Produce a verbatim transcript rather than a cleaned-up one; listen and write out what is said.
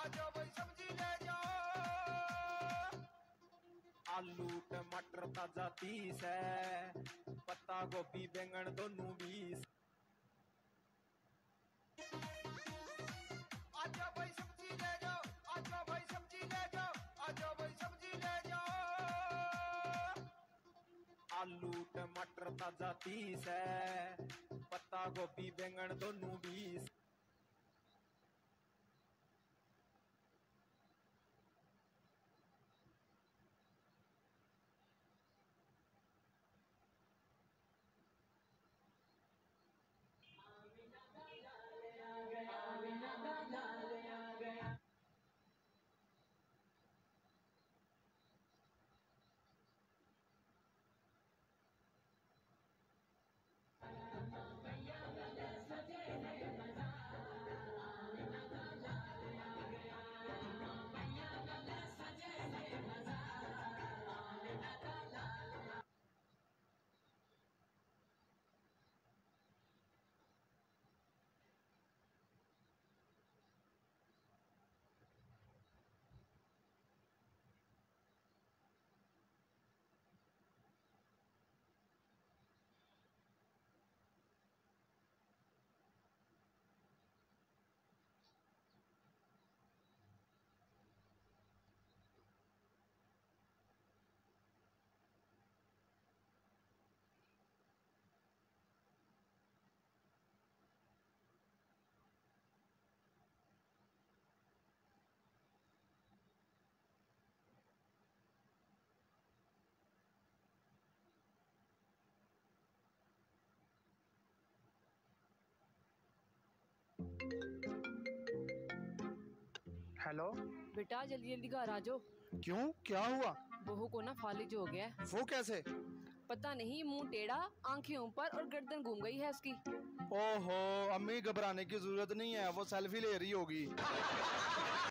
जाओ भाई सब्जी ले जाओ। आलू टमाटर ताजा तीस है, पत्ता गोभी बैंगन दोनों बीस। आजा भाई सब्जी ले जाओ, आजा भाई सब्जी ले जाओ, आजा भाई सब्जी ले जाओ। आलू टमाटर ताजा तीस है, पत्ता गोभी बैंगन दोनों बीस। हेलो बेटा जल्दी जल्दी घर आ जाओ। क्यों, क्या हुआ? बहू को ना फालिज हो गया है। वो कैसे? पता नहीं, मुंह टेढ़ा, आंखें ऊपर और गर्दन घूम गई है उसकी। ओहो, अम्मी घबराने की जरूरत नहीं है, वो सेल्फी ले रही होगी।